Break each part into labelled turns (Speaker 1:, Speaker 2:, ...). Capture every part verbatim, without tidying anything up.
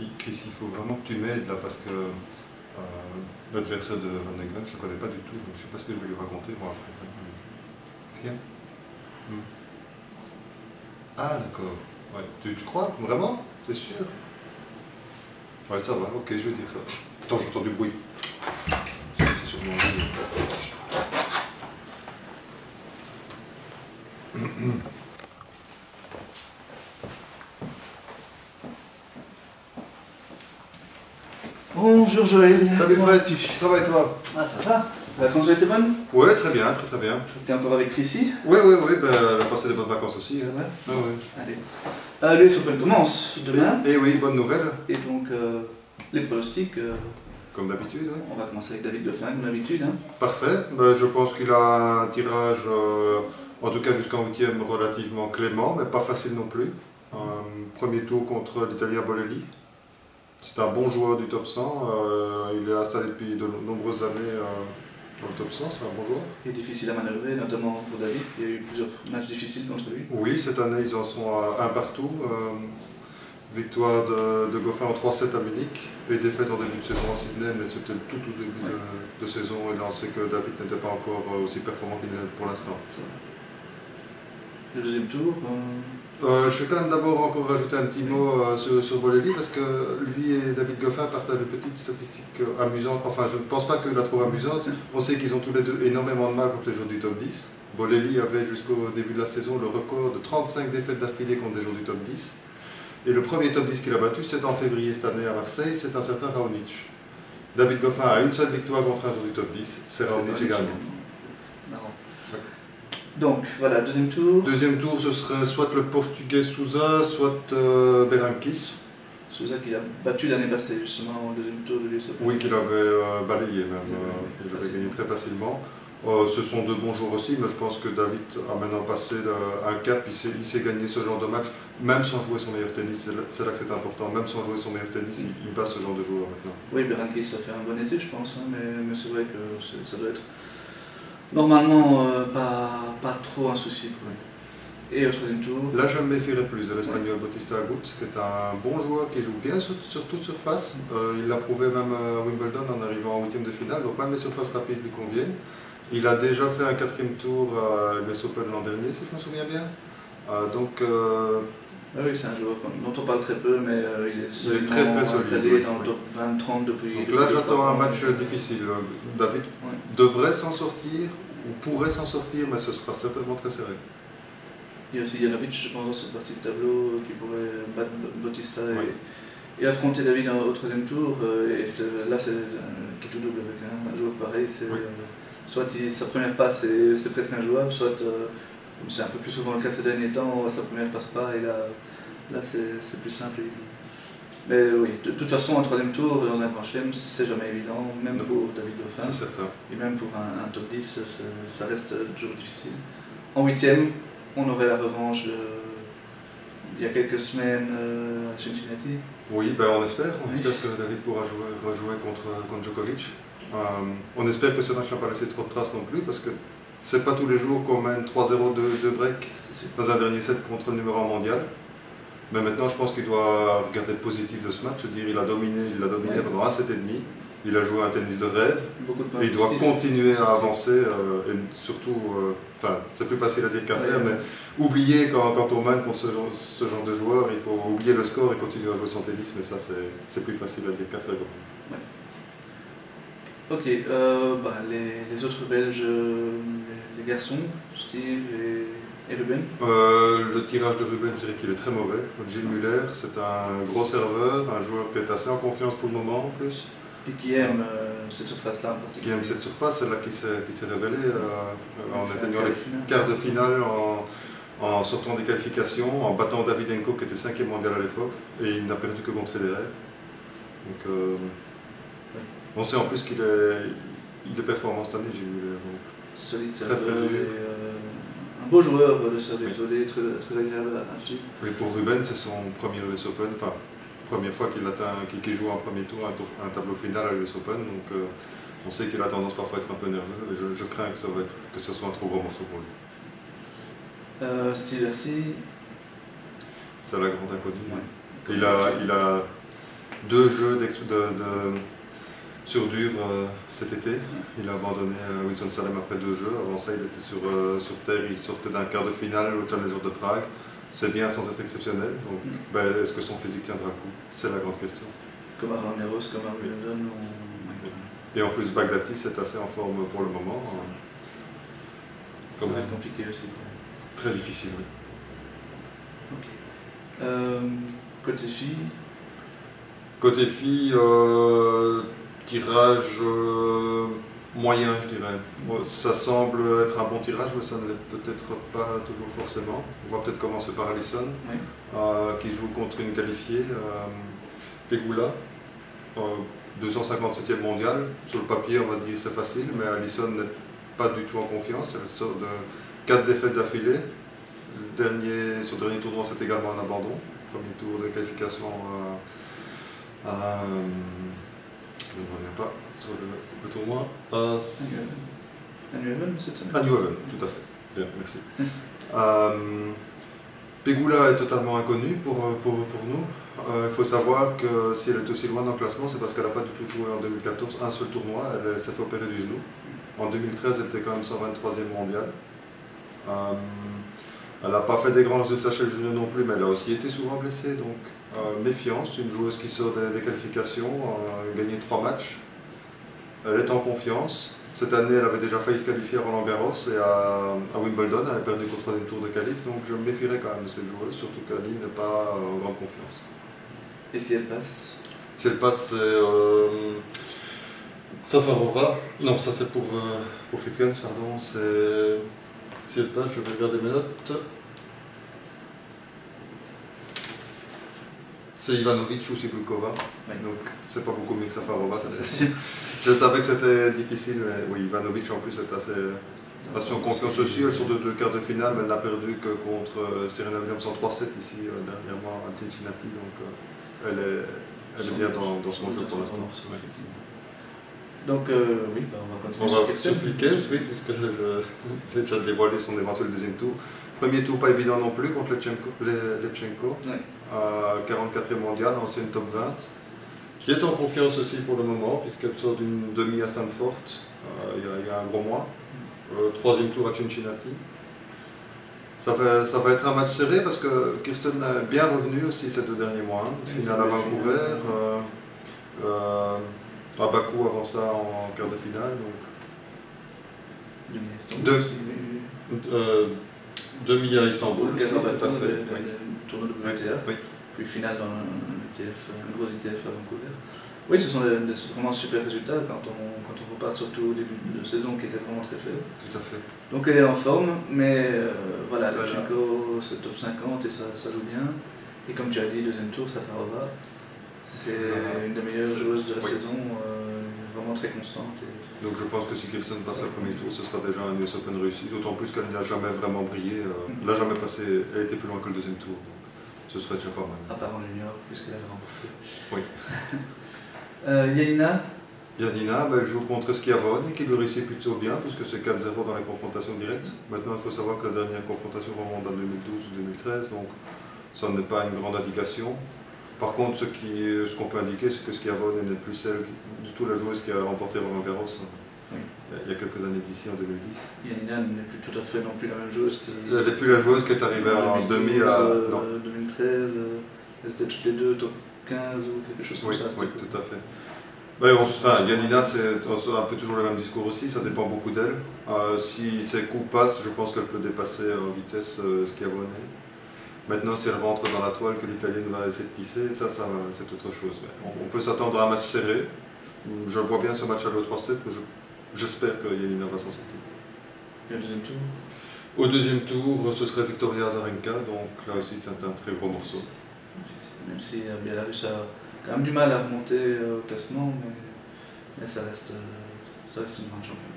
Speaker 1: Chris, il faut vraiment que tu m'aides là parce que euh, l'adversaire de Van de Ven, je ne le connais pas du tout, donc je ne sais pas ce que je vais lui raconter moi après. Tiens. Hmm. Ah d'accord. Ouais. Tu, tu crois? Vraiment? T'es sûr? Ouais, ça va, ok, je vais dire ça. Attends, j'entends du bruit. C'est sur mon lit.
Speaker 2: Bonjour Joël.
Speaker 1: Salut Fred, ça va et toi?
Speaker 2: Ah ça va. La vacances ont été bonnes?
Speaker 1: Ouais, très bien, très très bien.
Speaker 2: Tu es encore avec Chrissy?
Speaker 1: Ouais, ouais, ouais, ben, elle a passé des bonnes vacances aussi.
Speaker 2: C'est
Speaker 1: Hein.
Speaker 2: vrai?
Speaker 1: Ah, ouais.
Speaker 2: Allez. Euh, l'U S Open commence demain.
Speaker 1: Et, et oui, bonne nouvelle.
Speaker 2: Et donc, euh, les pronostics, euh,
Speaker 1: Comme d'habitude, oui.
Speaker 2: on va commencer avec David Goffin, comme d'habitude. Hein.
Speaker 1: Parfait. Ben, je pense qu'il a un tirage, euh, en tout cas jusqu'en huitième, relativement clément, mais pas facile non plus. Euh, premier tour contre l'Italien Bolelli. C'est un bon joueur du top cent. Euh, il est installé depuis de nombreuses années euh, dans le top cent. C'est un bon joueur.
Speaker 2: Il est difficile à manœuvrer, notamment pour David. Il y a eu plusieurs matchs difficiles contre lui.
Speaker 1: Oui, cette année, ils en sont à un partout. Euh, victoire de, de Goffin en trois sept à Munich et défaite en début de saison à Sydney, mais c'était le tout tout début
Speaker 2: ouais.
Speaker 1: de, de saison et là on sait que David n'était pas encore aussi performant qu'il l'est pour l'instant.
Speaker 2: Le deuxième tour
Speaker 1: euh... Euh, Je vais quand même d'abord encore rajouter un petit mot euh, sur, sur Bolelli parce que lui et David Goffin partagent une petite statistique euh, amusante, enfin je ne pense pas que la trouve amusante, on sait qu'ils ont tous les deux énormément de mal contre les joueurs du top dix. Bolelli avait jusqu'au début de la saison le record de trente-cinq défaites d'affilée contre des joueurs du top dix. Et le premier top dix qu'il a battu, c'est en février cette année à Marseille, c'est un certain Raonic. David Goffin a une seule victoire contre un joueur du top dix, c'est Raonic également.
Speaker 2: Ouais. Donc voilà, deuxième tour.
Speaker 1: Deuxième tour, ce serait soit le portugais Sousa, soit euh, Berankis.
Speaker 2: Sousa qui a battu l'année passée justement au deuxième tour de l'U S Open.
Speaker 1: Oui, qu'il avait euh, balayé même, euh, il avait gagné très facilement. Euh, ce sont deux bons joueurs aussi, mais je pense que David a maintenant passé le, un cap, il sait, il sait gagner ce genre de match, même sans jouer son meilleur tennis, c'est là que c'est important, même sans jouer son meilleur tennis, il, il passe ce genre de joueur maintenant.
Speaker 2: Oui, Berankis ça fait un bon été je pense, hein, mais, mais c'est vrai que ça doit être normalement euh, pas, pas trop un souci pour lui. Et au troisième tour.
Speaker 1: Là je me méfierais plus de l'Espagnol ouais. Bautista Agut, qui est un bon joueur qui joue bien sur, sur toute surface, euh, il l'a prouvé même à Wimbledon en arrivant en huitième de finale, donc même les surfaces rapides lui conviennent. Il a déjà fait un quatrième tour à l'U S Open l'an dernier, si je me souviens bien. Euh, donc, euh...
Speaker 2: ah oui, c'est un joueur dont on parle très peu, mais euh, il est,
Speaker 1: il est très très solide
Speaker 2: oui. Dans le top vingt trente depuis.
Speaker 1: Donc
Speaker 2: depuis
Speaker 1: là, j'attends un match euh, difficile. David
Speaker 2: ouais.
Speaker 1: devrait s'en sortir, ou pourrait s'en sortir, mais ce sera certainement très serré.
Speaker 2: Il y a aussi Janovic, je pense, dans cette partie de tableau, qui pourrait battre Bautista et, oui. et affronter David au troisième tour. Et là, c'est qui est tout double avec un joueur pareil. Oui. Euh, soit il, sa première passe c'est presque injouable, soit euh, comme c'est un peu plus souvent le cas ces derniers temps, sa première passe pas et là, là c'est plus simple. Mais oui, de, de toute façon, un troisième tour dans un grand chelem, c'est jamais évident, même non. Pour David Goffin.
Speaker 1: C'est certain.
Speaker 2: Et même pour un, un top dix, ça reste toujours difficile. En huitième, on aurait la revanche de, il y a quelques semaines euh, à Cincinnati.
Speaker 1: Oui, ben on espère. On oui. espère que David pourra jouer, rejouer contre, contre Djokovic. Euh, on espère que ce match n'a pas laissé trop de traces non plus, parce que c'est pas tous les jours qu'on mène trois zéro de break dans un dernier set contre le numéro un mondial. Mais maintenant, je pense qu'il doit regarder le positif de ce match. Je veux dire, il a dominé, il a dominé ouais. pendant un set et demi. Il a joué un tennis de rêve. De et il doit continuer à avancer. Euh, et surtout, euh, enfin, c'est plus facile à dire qu'à ouais, faire, ouais. mais oublier quand, quand on mène contre ce genre, ce genre de joueur, il faut oublier le score et continuer à jouer son tennis. Mais ça, c'est plus facile à dire qu'à faire.
Speaker 2: Ouais. Ok, euh, bah, les, les autres Belges, les, les garçons, Steve et, et Ruben.
Speaker 1: Euh, le tirage de Ruben, je dirais qu'il est très mauvais. Gilles Muller, c'est un gros serveur, un joueur qui est assez en confiance pour le moment en plus.
Speaker 2: Et qui aime euh, cette surface-là en particulier.
Speaker 1: Qui aime cette surface, celle-là qui s'est révélée euh, en atteignant les quarts de finale, en, en sortant des qualifications, en battant Davydenko qui était cinquième mondial à l'époque, et il n'a perdu que contre Federer. Donc, euh, on sait en plus qu'il est, il est performant cette année, Gilles Muller. Donc
Speaker 2: solide,
Speaker 1: très très dur.
Speaker 2: Et, euh, un beau joueur de service isolé, très, très agréable à suivre.
Speaker 1: Et pour Ruben, c'est son premier U S Open, enfin, première fois qu'il qu qu joue en premier tour un, tour, un tableau final à l'U S Open. Donc euh, on sait qu'il a tendance parfois à être un peu nerveux, et je, je crains que ça, va être, que ce soit un trop gros morceau pour lui.
Speaker 2: Euh, Steve Assi.
Speaker 1: C'est la grande inconnue.
Speaker 2: Ouais.
Speaker 1: Il a, il a deux jeux de, de, sur dur euh, cet été. Il a abandonné euh, Winston-Salem après deux jeux. Avant ça, il était sur, euh, sur terre, il sortait d'un quart de finale au Challenger de Prague. C'est bien sans être exceptionnel. Donc, mm. ben, est-ce que son physique tiendra le coup? C'est la grande question.
Speaker 2: Comme à Ramirez, comme à Wimbledon.
Speaker 1: On... Et en plus, Baghdatis est assez en forme pour le moment.
Speaker 2: Ça va être compliqué aussi.
Speaker 1: Très difficile, oui.
Speaker 2: Ok. Euh, côté filles
Speaker 1: Côté filles, euh, tirage euh, moyen, je dirais. Bon, ça semble être un bon tirage, mais ça ne l'est peut-être pas toujours forcément. On va peut-être commencer par Alison,
Speaker 2: oui.
Speaker 1: euh, qui joue contre une qualifiée, euh, Pegula, euh, deux cent cinquante-septième mondial. Sur le papier, on va dire c'est facile, mais Alison n'est pas du tout en confiance. Elle sort de quatre défaites d'affilée. Le dernier, son dernier tournoi, c'est également un abandon. Premier tour de qualification. Euh, Euh, je ne reviens pas sur le, le tournoi. Euh,
Speaker 2: à New Haven, cette semaine.
Speaker 1: À New Haven, tout à fait. Bien, merci. euh, Pegula est totalement inconnue pour, pour, pour nous. Euh, il faut savoir que si elle est aussi loin dans le classement, c'est parce qu'elle n'a pas du tout joué en deux mille quatorze un seul tournoi. Elle s'est fait opérer du genou. En deux mille treize, elle était quand même cent vingt-troisième mondiale. Euh, elle n'a pas fait des grands résultats chez le junior non plus, mais elle a aussi été souvent blessée. Donc, Euh, méfiance, une joueuse qui sort des, des qualifications, euh, gagné trois matchs. Elle est en confiance. Cette année, elle avait déjà failli se qualifier à Roland Garros et à, à Wimbledon. Elle a perdu qu'au troisième tour de qualif, donc je me méfierais quand même de cette joueuse, surtout qu'Aline n'est pas en grande confiance.
Speaker 2: Et si elle passe?
Speaker 1: Si elle passe, c'est euh, Safarova. Non, ça c'est pour, euh, pour Flipkens, pardon. Si elle passe, je vais regarder mes notes. C'est Ivanovic ou Sibulkova, oui. Donc c'est pas beaucoup mieux que Safarova. Je savais que c'était difficile, mais oui, Ivanovic en plus est assez, assez en confiance aussi. Elle sort de deux quarts de finale, mais elle n'a perdu que contre Serena Williams en trois sept ici euh, dernièrement à Cincinnati, donc euh, elle, est, elle est bien dans, dans son jeu pour l'instant. Oui.
Speaker 2: Donc euh, oui, bah, on va continuer
Speaker 1: on va sur Flipkens, oui, puisque j'ai déjà dévoilé son éventuel deuxième tour. Premier tour pas évident non plus contre Lepchenko,
Speaker 2: oui.
Speaker 1: euh, quarante-quatrième mondial, ancienne top vingt, qui est en confiance aussi pour le moment, puisqu'elle sort d'une demi à Stanford euh, il, y a, il y a un gros mois. Euh, troisième tour à Cincinnati. Ça va, ça va être un match serré parce que Kirsten est bien revenue aussi ces deux derniers mois. Hein. Finale à Vancouver, euh, euh, à Bakou avant ça en quart de finale. Donc. Deux, euh, demi à Istanbul, aussi, tout à fait.
Speaker 2: Le, oui. le tournoi de W T A,
Speaker 1: oui.
Speaker 2: Puis finale dans un, T F, un gros I T F à Vancouver. Oui, ce sont des, des, vraiment super résultats quand on, quand on repart surtout au début de saison qui était vraiment très faible.
Speaker 1: Tout à fait.
Speaker 2: Donc elle est en forme, mais euh, voilà, Lepchenko c'est top cinquante et ça, ça joue bien. Et comme tu as dit, deuxième tour, Safarova, c'est euh, une des meilleures joueuses de la oui. saison, euh, vraiment très constante. Et...
Speaker 1: Donc je pense que si Kirsten passe le premier tour, ce sera déjà un U S Open réussi, d'autant plus qu'elle n'a jamais vraiment brillé, euh, elle n'a jamais passé, elle a été plus loin que le deuxième tour. Donc ce serait déjà pas mal.
Speaker 2: À part en junior, puisqu'elle avait remporté.
Speaker 1: Oui.
Speaker 2: euh, Yanina
Speaker 1: Yanina, ben, elle joue contre Schiavone, qui lui réussit plutôt bien, puisque c'est quatre zéro dans les confrontations directes. Maintenant, il faut savoir que la dernière confrontation remonte en deux mille douze ou deux mille treize, donc ça n'est pas une grande indication. Par contre, ce qu'on ce qu'on peut indiquer, c'est que Schiavone n'est plus celle du tout la joueuse qui a remporté Roland Garros oui. il y a quelques années d'ici, en deux mille dix.
Speaker 2: Yanina n'est plus tout à fait non plus la même joueuse. Qui...
Speaker 1: Elle n'est plus la joueuse qui est arrivée en demi à...
Speaker 2: Euh, non. deux mille treize, euh, elles étaient toutes les deux top quinze ou quelque chose comme
Speaker 1: oui,
Speaker 2: ça.
Speaker 1: Oui, cool. Tout à fait. Ouais, on, enfin, Yanina, c'est un peu toujours le même discours aussi, ça dépend beaucoup d'elle. Euh, si ses coups passent, je pense qu'elle peut dépasser en vitesse euh, Schiavone. Maintenant, si elle rentre dans la toile que l'Italienne va essayer de tisser, ça, ça c'est autre chose. On, on peut s'attendre à un match serré. Je vois bien ce match à l'E trois sept, mais j'espère que Yanina va s'en sortir.
Speaker 2: Et au deuxième tour
Speaker 1: Au deuxième tour, ce serait Victoria Azarenka, donc là aussi c'est un très gros morceau.
Speaker 2: Même si Belarus a quand même du mal à remonter au classement, mais, mais ça, reste, ça reste une grande championne.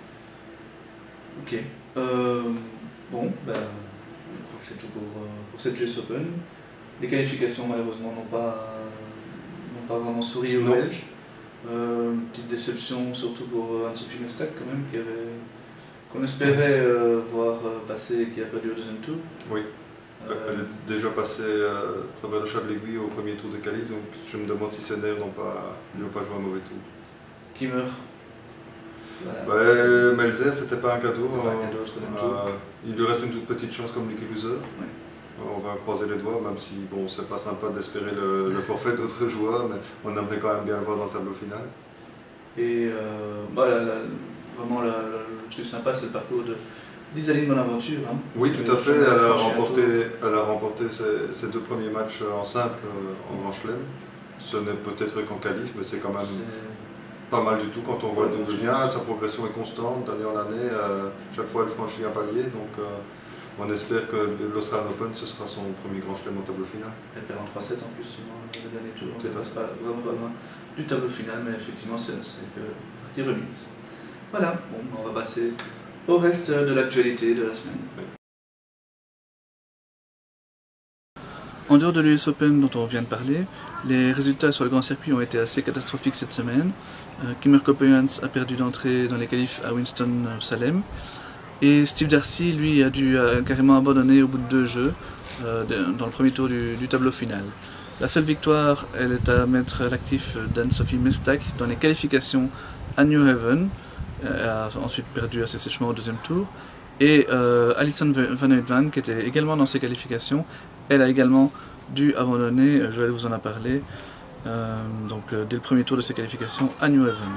Speaker 2: Ok. Euh, bon, ben... je crois que c'est tout pour, pour cette U S Open. Les qualifications, malheureusement, n'ont pas, n'ont pas vraiment souri aux Belges. Euh, une petite déception, surtout pour Anne-Sophie Mestak, quand même, qui avait, qu'on espérait euh, voir passer et qui a perdu au deuxième tour.
Speaker 1: Oui. Euh, Elle est déjà passée euh, à travers le chat de l'aiguille au premier tour de qualif, donc je me demande si ses nerfs n'ont pas, n'ont pas joué un mauvais tour.
Speaker 2: Qui meurt.
Speaker 1: Voilà. Ouais, Melzer, c'était pas un cadeau.
Speaker 2: Pas un
Speaker 1: cadeau
Speaker 2: euh,
Speaker 1: il lui reste une toute petite chance comme Lucky Loser.
Speaker 2: Ouais.
Speaker 1: On va croiser les doigts, même si bon, c'est pas sympa d'espérer le, le forfait d'autres joueurs, mais on aimerait quand même bien le voir dans le tableau final.
Speaker 2: Et euh, bah, la, la, vraiment la, la, le truc sympa, c'est le parcours de d'Isaline Bonaventure. Hein.
Speaker 1: Oui, tout à fait. Elle a remporté, elle a remporté ses, ses deux premiers matchs en simple euh, en Grand Chelem. Ce n'est peut-être qu'en qualif, mais c'est quand même pas mal du tout quand on voit d'où elle vient. Sa progression est constante d'année en année. Euh, chaque fois, elle franchit un palier. Donc, euh, on espère que l'Australian Open, ce sera son premier Grand Chelem au tableau final.
Speaker 2: Elle perd en trois sept en plus souvent le dernier tour. Donc elle passe pas, vraiment pas loin du tableau final, mais effectivement, c'est que partie remise. Voilà, bon, on va passer au reste de l'actualité de la semaine. En dehors de l'U S Open dont on vient de parler, les résultats sur le grand circuit ont été assez catastrophiques cette semaine. Euh, Kimmer Coppejans a perdu d'entrée dans les qualifs à Winston-Salem. Et Steve Darcy, lui, a dû euh, carrément abandonner au bout de deux jeux euh, de, dans le premier tour du, du tableau final. La seule victoire, elle est à mettre à l'actif d'Anne-Sophie Mestak dans les qualifications à New Haven. Elle a ensuite perdu assez sèchement au deuxième tour. Et euh, Alison Van Uytvanck, qui était également dans ses qualifications, elle a également dû abandonner, Joël vous en a parlé, euh, donc euh, dès le premier tour de ses qualifications à New Haven.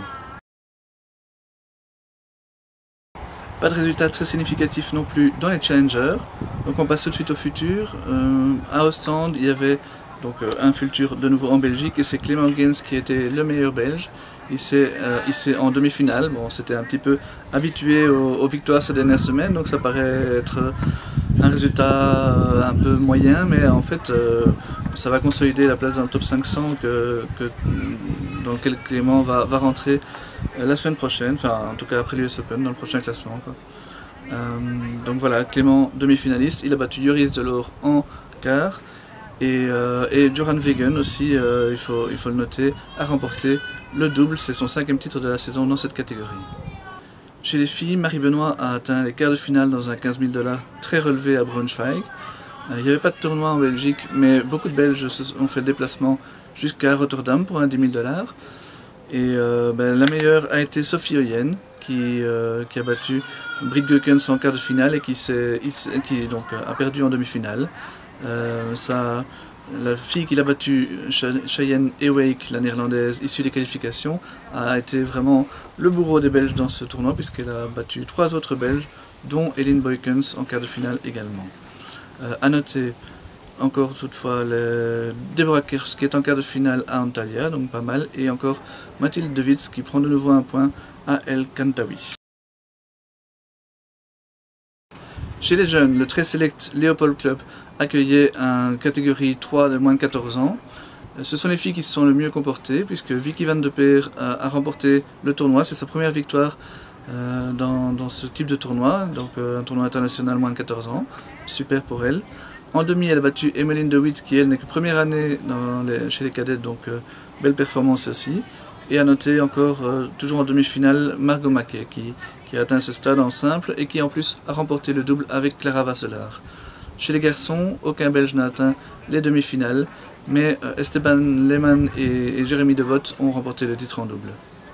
Speaker 2: Pas de résultat très significatif non plus dans les challengers, donc on passe tout de suite au futur. Euh, à Ostende, il y avait donc euh, un futur de nouveau en Belgique et c'est Clément Gaines qui était le meilleur belge. Il s'est euh, en demi-finale. Bon, c'était un petit peu habitué aux, aux victoires ces dernières semaines, donc ça paraît être un résultat un peu moyen, mais en fait euh, ça va consolider la place dans le top cinq cents que, que, dans lequel Clément va, va rentrer la semaine prochaine, enfin en tout cas après l'U S Open, dans le prochain classement, quoi. Euh, donc voilà, Clément demi-finaliste, il a battu Joris Delors en quart, et, euh, et Joran Wegen aussi, euh, il, faut, il faut le noter, a remporté le double, c'est son cinquième titre de la saison dans cette catégorie. Chez les filles, Marie Benoît a atteint les quarts de finale dans un quinze mille dollars très relevé à Braunschweig. Euh, il n'y avait pas de tournoi en Belgique, mais beaucoup de Belges ont fait le déplacement jusqu'à Rotterdam pour un dix mille dollars. Et euh, ben, la meilleure a été Sophie Oyen, qui, euh, qui a battu Britt Goekens en quart de finale et qui, qui donc, a perdu en demi-finale. Euh, ça, la fille qui l'a battue, Cheyenne Ewake, la néerlandaise, issue des qualifications, a été vraiment le bourreau des Belges dans ce tournoi, puisqu'elle a battu trois autres Belges, dont Elin Boykens en quart de finale également. Euh, à noter encore toutefois les... Deborah Kers qui est en quart de finale à Antalya, donc pas mal, et encore Mathilde De Witz qui prend de nouveau un point à El Kantawi. Chez les jeunes, le très select Léopold Club accueillait une catégorie trois de moins de quatorze ans. Ce sont les filles qui se sont le mieux comportées, puisque Vicky Van de Peer a, a remporté le tournoi. C'est sa première victoire euh, dans, dans ce type de tournoi, donc euh, un tournoi international moins de quatorze ans. Super pour elle. En demi, elle a battu Emmeline De Witt, qui elle n'est que première année dans les, chez les cadettes, donc euh, belle performance aussi. Et à noter encore, euh, toujours en demi-finale, Margot Mackey, qui, qui a atteint ce stade en simple et qui en plus a remporté le double avec Clara Vasselard. Chez les garçons, aucun Belge n'a atteint les demi-finales, mais euh, Esteban Lehmann et, et Jérémy Devot ont remporté le titre en double.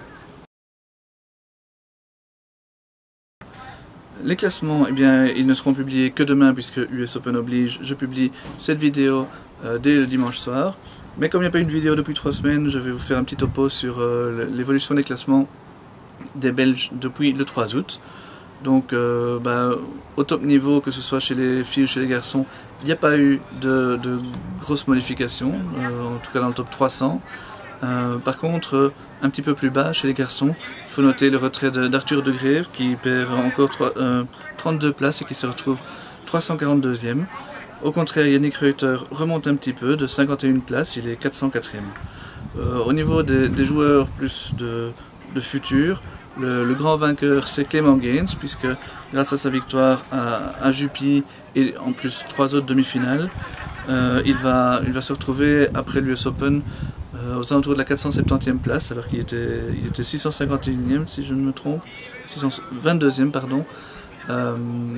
Speaker 2: Les classements, eh bien, ils ne seront publiés que demain puisque U S Open oblige. Je publie cette vidéo euh, dès le dimanche soir. Mais comme il n'y a pas eu de vidéo depuis trois semaines, je vais vous faire un petit topo sur euh, l'évolution des classements des Belges depuis le trois août. Donc euh, bah, au top niveau, que ce soit chez les filles ou chez les garçons, il n'y a pas eu de, de grosses modifications, euh, en tout cas dans le top trois cents. Euh, par contre, euh, un petit peu plus bas chez les garçons, il faut noter le retrait d'Arthur de Greve qui perd encore trois, euh, trente-deux places et qui se retrouve trois cent quarante-deuxième. Au contraire, Yannick Reuter remonte un petit peu de cinquante et une places, il est quatre cent quatrième. Euh, au niveau des, des joueurs plus de, de futur, le, le grand vainqueur c'est Clément Gaines, puisque grâce à sa victoire à, à Jupy et en plus trois autres demi-finales, euh, il, va, il va se retrouver après l'U S Open euh, aux alentours de la quatre cent septantième place, alors qu'il était, il était six cent cinquante et unième si je ne me trompe, six cent vingt-deuxième pardon. euh,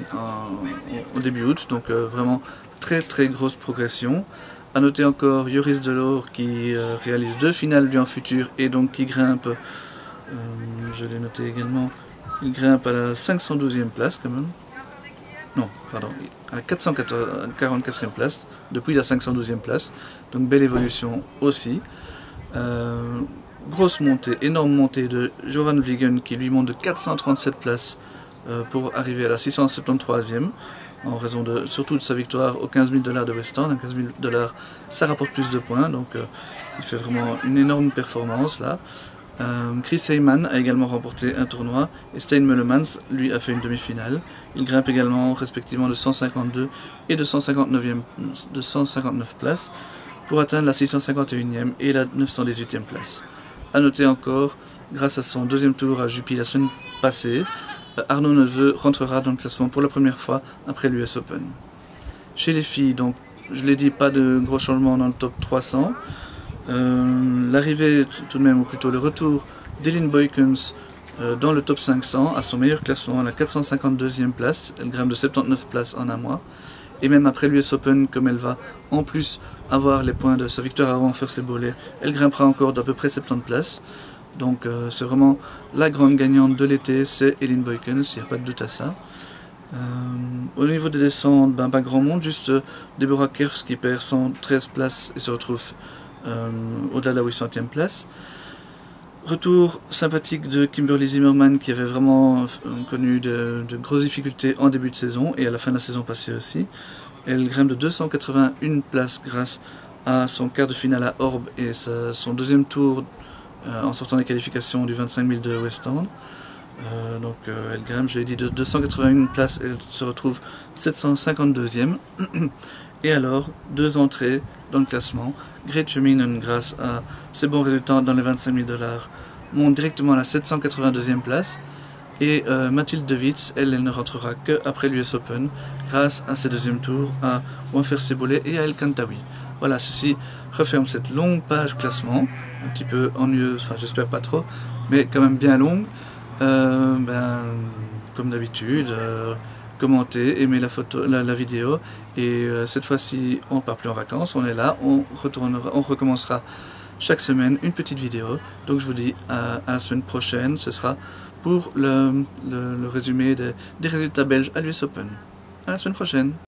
Speaker 2: en, au début août, donc euh, vraiment très très grosse progression. A noter encore Joris Delors qui euh, réalise deux finales lui en futur et donc qui grimpe, euh, je l'ai noté également, il grimpe à la cinq cent douzième place quand même. Non, pardon, à quatre cent quarante-quatrième place, depuis la cinq cent douzième place, donc belle évolution aussi. Euh, grosse montée, énorme montée de Jovan Vliegen qui lui monte de quatre cent trente-sept places euh, pour arriver à la six cent soixante-treizième, en raison de, surtout de sa victoire aux quinze mille dollars de Western. quinze mille dollars, ça rapporte plus de points, donc euh, il fait vraiment une énorme performance là. Euh, Chris Heyman a également remporté un tournoi et Stein Meulemans lui a fait une demi-finale. Il grimpe également respectivement de cent cinquante-deux et de cent cinquante-neuvième, de cent cinquante-neuf places pour atteindre la six cent cinquante et unième et la neuf cent dix-huitième place. A noter encore, grâce à son deuxième tour à Jupy la semaine passée, Arnaud Neveu rentrera dans le classement pour la première fois après l'U S Open. Chez les filles, donc, je l'ai dit, pas de gros changements dans le top trois cents. Euh, L'arrivée tout de même, ou plutôt le retour d'Elin Boykens euh, dans le top cinq cents à son meilleur classement, à la quatre cent cinquante-deuxième place. Elle grimpe de soixante-dix-neuf places en un mois. Et même après l'U S Open, comme elle va en plus avoir les points de sa victoire avant First Bowley, elle grimpera encore d'à peu près soixante-dix places. Donc euh, c'est vraiment la grande gagnante de l'été, c'est Elin Boykens, il n'y a pas de doute à ça. Euh, au niveau des descentes, ben, pas grand monde, juste euh, Deborah Kerfs qui perd cent treize places et se retrouve euh, au-delà de la huit centième place. Retour sympathique de Kimberly Zimmerman qui avait vraiment euh, connu de, de grosses difficultés en début de saison et à la fin de la saison passée aussi. Elle grimpe de deux cent quatre-vingt-une places grâce à son quart de finale à Orb et sa, son deuxième tour euh, en sortant des qualifications du vingt-cinq mille de West End. Euh, donc euh, elle grimpe, je l'ai dit, de deux cent quatre-vingt-une places, elle se retrouve sept cent cinquante-deuxième. Et alors, deux entrées dans le classement. Gretchen Minen, grâce à ses bons résultats dans les vingt-cinq mille dollars, monte directement à la sept cent quatre-vingt-deuxième place. Et euh, Mathilde De Witz, elle, elle ne rentrera qu'après l'U S Open, grâce à ses deuxièmes tours à Wanfer Seboulé et à El Kantaoui. Voilà, ceci referme cette longue page classement, un petit peu ennuyeuse, enfin j'espère pas trop, mais quand même bien longue. Euh, ben, comme d'habitude, euh, commentez, aimez la, photo, la, la vidéo, et euh, cette fois-ci on ne part plus en vacances, on est là, on, retournera, on recommencera chaque semaine une petite vidéo. Donc je vous dis à, à la semaine prochaine, ce sera pour le, le, le résumé des, des résultats belges à l'U S Open. À la semaine prochaine.